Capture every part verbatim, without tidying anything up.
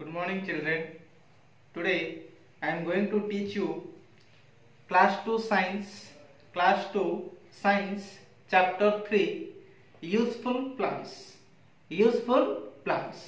Good morning children. Today I am going to teach you class two science class two science chapter three useful plants. Useful plants.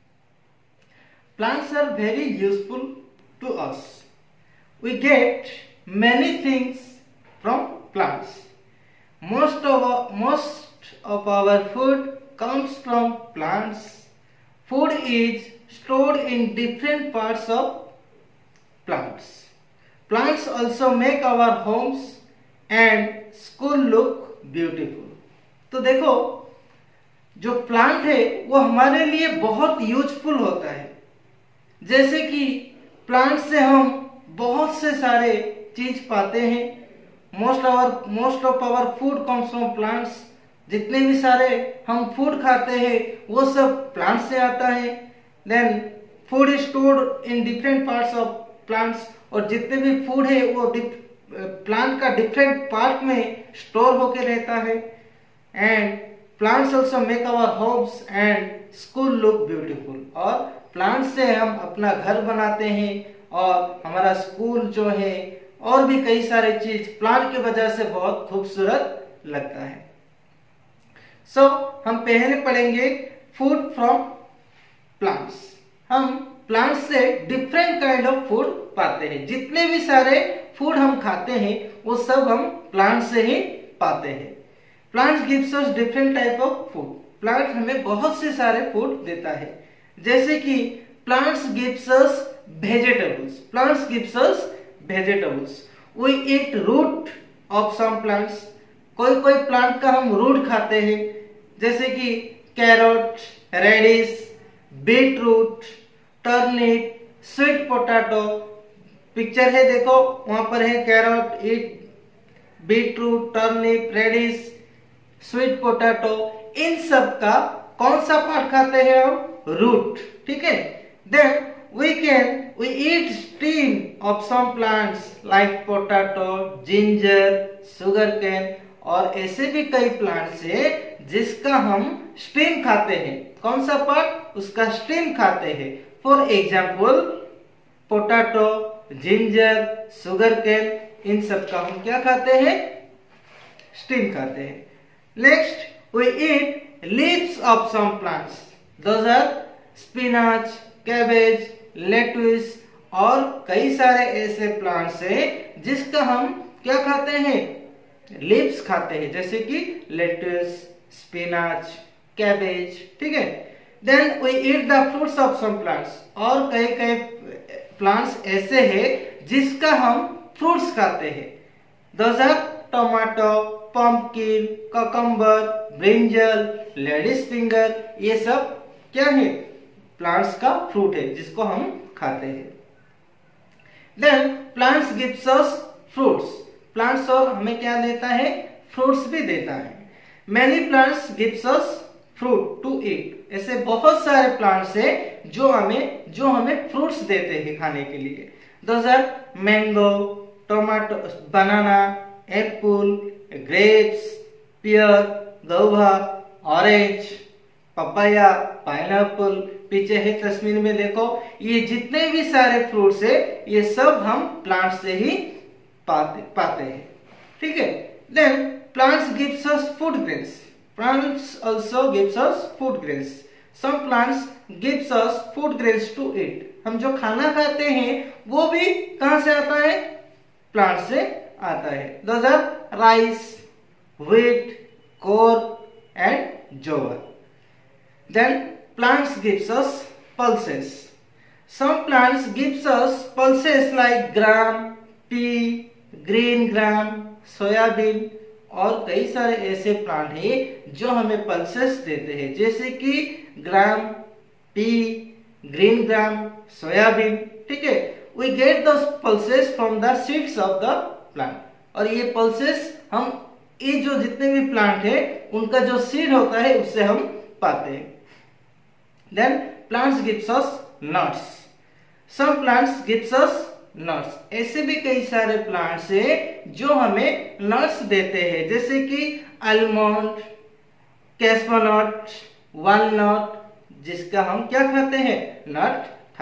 Plants are very useful to us. We get many things from plants. Most of our, most of our food comes from plants. Food is stored in different parts of plants. Plants also make our homes and school look beautiful. तो देखो, जो plant है वो हमारे लिए बहुत useful होता है. जैसे कि प्लांट से हम बहुत से सारे चीज पाते हैं. Most our most of our food comes from plants. जितने भी सारे हम फूड खाते हैं वो सब प्लांट से आता है. Then food is stored in different parts of plants. और जितने भी फूड है वो प्लांट का डिफरेंट पार्ट में स्टोर होके रहता है. And plants also make our homes and school look beautiful. और प्लांट से हम अपना घर बनाते हैं और हमारा स्कूल जो है और भी कई सारे चीज प्लांट की वजह से बहुत खूबसूरत लगता है. सो so, हम पहले पढ़ेंगे फूड फ्रॉम प्लांट्स. हम प्लांट से डिफरेंट काइंड ऑफ फूड पाते हैं. जितने भी सारे फूड हम खाते हैं वो सब हम प्लांट से ही पाते हैं. Plants gives us different type of food. Plant हमें बहुत से सारे फूड देता है. जैसे कि plants gives us vegetables. Plants gives us vegetables. We eat root of some plants. कोई कोई प्लांट का हम रूट खाते हैं. जैसे कि carrot, radish, beet root, turnip, sweet potato. Picture है देखो, वहां पर है carrot, eat beet root, turnip, radish, sweet potato. इन सब का कौन सा पार्ट खाते हैं हम? रूट. ठीक है. Then we can we eat steam of some plants like potato, ginger, sugarcane. और ऐसे भी कई प्लांट्स है जिसका हम स्टीम खाते हैं. कौन सा पार्ट? उसका स्टीम खाते हैं. For example potato, ginger, sugarcane, इन सब का हम क्या खाते हैं? स्टीम खाते हैं. Next we eat leaves of some plants. Those are spinach, cabbage, lettuce और कई सारे ऐसे प्लांट्स है जिसका हम क्या खाते हैं? लीव्स खाते हैं. जैसे कि लेट्यूस, स्पिनाच, कैबेज. ठीक है. Then we eat the fruits of some plants. और कई कई प्लांट्स ऐसे हैं जिसका हम फ्रूट्स खाते हैं. Those are tomato, pumpkin, cucumber, brinjal, ladies finger. ये सब क्या है? प्लांट्स का फ्रूट है जिसको हम खाते हैं. Then plants gives us fruits. Plants और हमें क्या देता है? फ्रूट्स भी देता है. Many plants gives us fruit to eat. ऐसे बहुत सारे प्लांट्स है जो हमें जो हमें फ्रूट्स देते हैं खाने के लिए. Those are mango, tomato, banana, apple, grapes, pear, guava, orange, papaya, pineapple. पीछे है तस्वीर में देखो, ये जितने भी सारे फ्रूट्स है ये सब हम प्लांट से ही पाते पाते हैं. ठीक है. Then plants gives us food grains. Plants also gives us food grains. Some plants gives us food grains to eat. हम जो खाना खाते हैं वो भी कहां से आता है? प्लांट से आता है. Those are rice, wheat, corn and jowar. Then plants gives us pulses. Some plants gives us pulses like gram, pea, green gram, soybean. और कई सारे ऐसे प्लांट हैं जो हमें पल्सेस देते हैं. जैसे कि gram, pea, green gram, soybean. ठीक है. We get those pulses from the seeds of the plant. और ये पल्सेस हम ये जो जितने भी प्लांट है उनका जो सीड होता है उससे हम पाते हैं. Then plants gives us nuts. Some plants gives us nuts. ऐसे भी कई सारे प्लांट्स है जो हमें नट्स देते हैं. जैसे कि आलमंड, कैशनट, वॉलनट, जिसका हम क्या खाते हैं? नट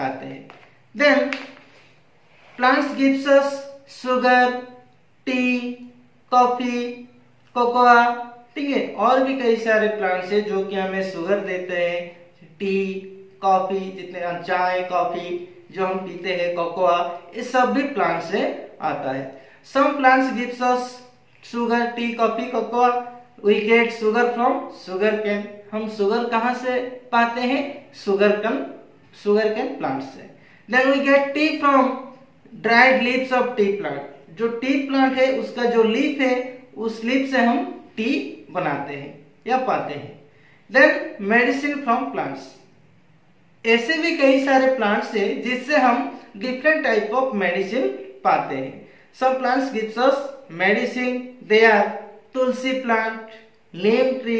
खाते हैं। Then plants gives us sugar, tea, coffee, cocoa, ठीक है। और भी कई सारे प्लांट्स है जो कि हमें शुगर देते हैं, टी, कॉफी, जितने चाय, कॉफी जो हम पीते हैं, कोकोआ, ये सब भी प्लांट से आता है। Some plants gives us sugar, tea, coffee, cocoa, we get sugar from sugarcane. हम शुगर कहाँ से पाते हैं? Sugarcane, sugarcane plant से। Then we get tea from dried leaves of tea plant. जो टी प्लांट है उसका जो लीफ है, उस लीफ से हम टी बनाते हैं या पाते हैं। Then medicine from plants. ऐसे भी कई सारे प्लांट्स है जिससे हम डिफरेंट टाइप ऑफ मेडिसिन पाते हैं। Some plants gives us medicine, they are tulsi plant, neem tree,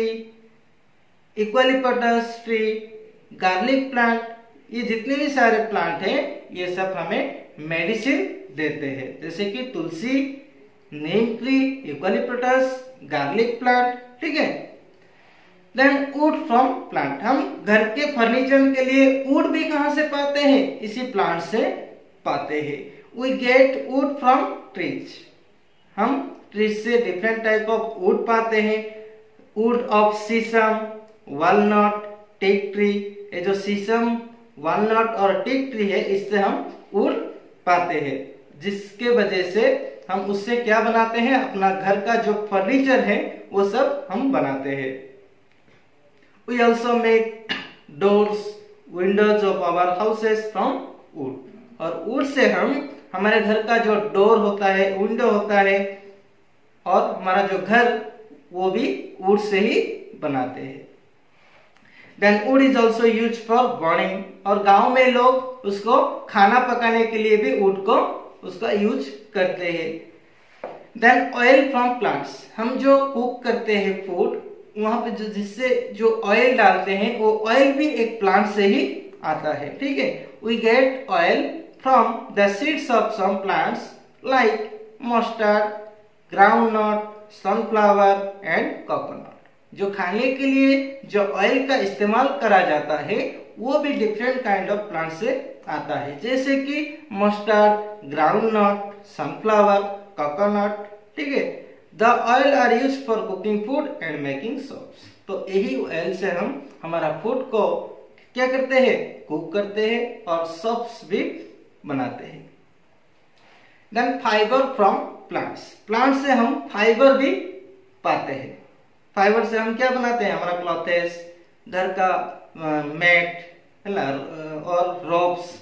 eucalyptus tree, garlic plant. ये जितने भी सारे प्लांट हैं ये सब हमें मेडिसिन देते हैं, जैसे कि tulsi, neem tree, eucalyptus, garlic plant, ठीक है। Then wood from plant. हम घर के फर्नीचर के लिए वुड भी कहां से पाते हैं? इसी प्लांट से पाते हैं। We get wood from trees. हम ट्रीज से डिफरेंट टाइप ऑफ वुड पाते हैं। Wood of sheesham, walnut, teak tree. ये जो शीशम, वॉलनट और टीक ट्री है, इससे हम वुड पाते हैं, जिसके वजह से हम उससे क्या बनाते हैं? अपना घर का जो फर्नीचर है वो सब हम बनाते हैं। We also make doors, windows of our houses from wood। और वुड से हम हमारे घर का जो डोर होता है, विंडो होता है, और हमारा जो घर वो भी वुड से ही बनाते हैं। Then wood is also used for burning। और गांव में लोग उसको खाना पकाने के लिए भी वुड को उसका यूज करते हैं। Then oil from plants। हम जो कुक करते हैं फूड, वहां पे जो जिससे जो ऑयल डालते हैं वो ऑयल भी एक प्लांट से ही आता है, ठीक है। We get oil from the seeds of some plants like mustard, groundnut, sunflower and coconut. जो खाने के लिए जो ऑयल का इस्तेमाल करा जाता है वो भी डिफरेंट काइंड ऑफ प्लांट से आता है, जैसे कि मस्टर्ड, ग्राउंडनट, सनफ्लावर, कोकोनट, ठीक है। The oil are use for cooking food and making soaps. तो यही ऑयल से हम हमारा फूड को क्या करते हैं? कुक करते हैं और सोप्स भी बनाते हैं। Then fibre from plants. Plant से हम फाइबर भी पाते हैं। फाइबर से हम क्या बनाते हैं? हमारा क्लॉथेस, घर का मैट है ना, और ropes.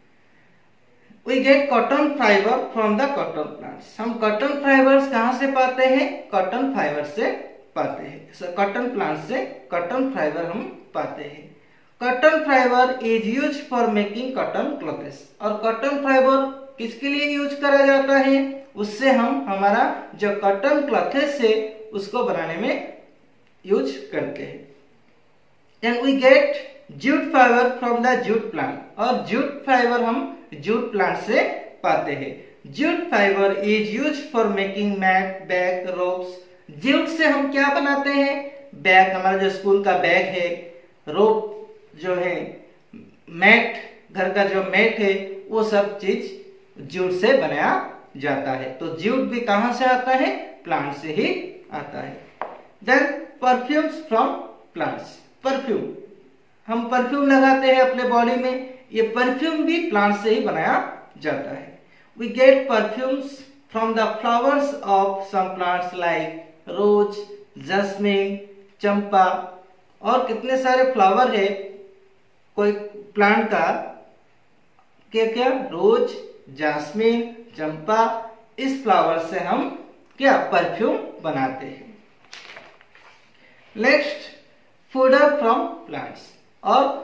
We get cotton fiber from the cotton plants। हम कॉटन फाइबर्स कहाँ से पाते हैं? कॉटन फाइबर से पाते हैं। कॉटन प्लांट से कॉटन फाइबर हम पाते हैं। Cotton fibre is use for making cotton clothes. और कॉटन फाइबर किसके लिए यूज करा जाता है? उससे हम हमारा जो कॉटन क्लॉथेस है उसको बनाने में यूज करते हैं। Then we get jute fibre from the jute plant. और जूट फाइबर हम जूट प्लांट से पाते हैं। Jute fibre is use for making mat, bag, ropes. Jute से हम क्या बनाते हैं? बैग, हमारा जो स्कूल का बैग है, रोप जो है, मैट, घर का जो मैट है, वो सब चीज जूट से बनाया जाता है। तो जूट भी कहां से आता है? प्लांट से ही आता है। Then perfumes from plants. Perfume, हम परफ्यूम लगाते हैं अपने बॉडी में, ये परफ्यूम भी प्लांट से ही बनाया जाता है। We get perfumes from the flowers of some plants like rose, jasmine, champa. और कितने सारे फ्लावर है कोई प्लांट का, क्या क्या? Rose, jasmine, champa. इस फ्लावर से हम क्या परफ्यूम बनाते हैं। Next, fodder from plants. और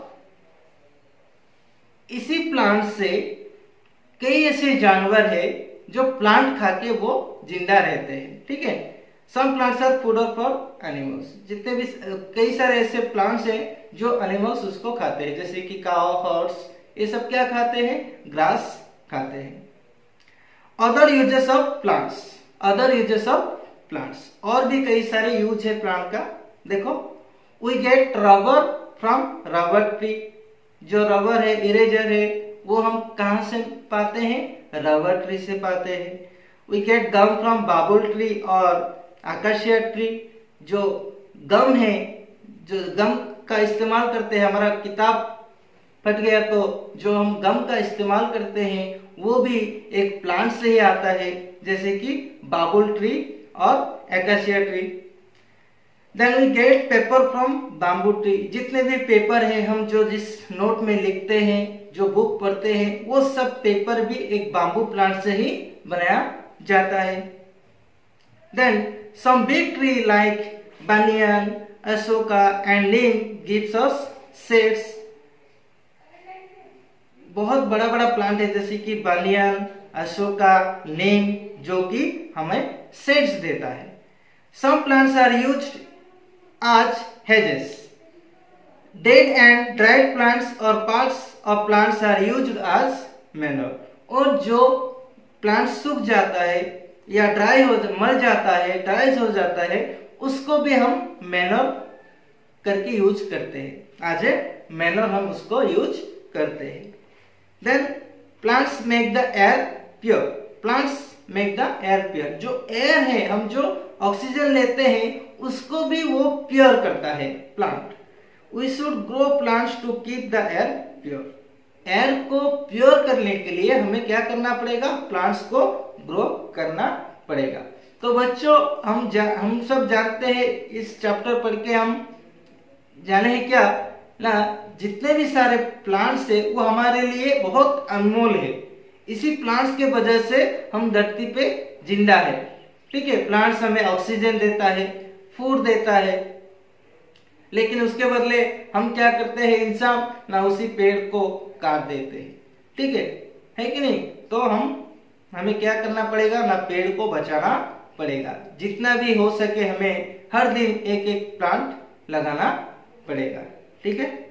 इसी प्लांट से कई ऐसे जानवर है जो प्लांट खा के वो जिंदा रहते हैं, ठीक है। Some plants are fodder for animals. जितने भी कई सारे ऐसे प्लांट्स हैं जो एनिमल्स उसको खाते हैं, जैसे कि काउ, हॉर्स, ये सब क्या खाते हैं? ग्रास खाते हैं। Other uses of plants. Other uses of plants, और भी कई सारे यूज है प्लांट का। देखो, we get rubber from rubber tree. जो रबर है, इरेजर है, वो हम कहाँ से पाते हैं? रबर ट्री से पाते हैं। We get gum from babul tree और आकाशिया ट्री। जो गम है, जो गम का इस्तेमाल करते हैं, हमारा किताब फट गया तो जो हम गम का इस्तेमाल करते हैं वो भी एक प्लांट से ही आता है, जैसे कि बाबुल ट्री और acacia tree. Then we get paper from bamboo tree. जितने भी पेपर हैं, हम जो जिस नोट में लिखते हैं, जो बुक पढ़ते हैं, वो सब पेपर भी एक बाम्बू प्लांट से ही बनाया जाता है। Then some big tree like banyan, ashoka and neem gives us shades. बहुत बड़ा बड़ा प्लांट है जैसे कि बानियान, अशोका, नीम, जो कि हमें शेड्स देता है। Some plants are used as hedges. Dead and dried plants or parts of plants are used as manure. और जो प्लांट सूख जाता है या ड्राई हो मर जाता है, ड्राई हो जाता है, उसको भी हम मैनर करके यूज करते हैं। आज मैनर हम उसको यूज करते हैं। Then plants make the air pure. Plants make the air pure. जो एयर है, हम जो ऑक्सीजन लेते हैं, उसको भी वो प्योर करता है plant. We should grow plants to keep the air pure. Air को प्योर करने के लिए हमें क्या करना पड़ेगा? प्लांट्स को ग्रो करना पड़ेगा। तो बच्चों, हम जा, हम सब जानते हैं, इस चैप्टर पढ़ के हम जाने हैं क्या ना, जितने भी सारे प्लांट्स है वो हमारे लिए बहुत अनमोल है। इसी प्लांट्स के वजह से हम धरती पे जिंदा है। ठीक है, प्लांट्स हमें ऑक्सीजन देता है, फूड देता है, लेकिन उसके बदले हम क्या करते हैं? इंसान ना उसी पेड़ को काट देते हैं। ठीक है, है कि नहीं? तो हम हमें क्या करना पड़ेगा ना, पेड़ को बचाना पड़ेगा। जितना भी हो सके हमें हर दिन एक एक प्लांट लगाना पड़ेगा। ठीक है।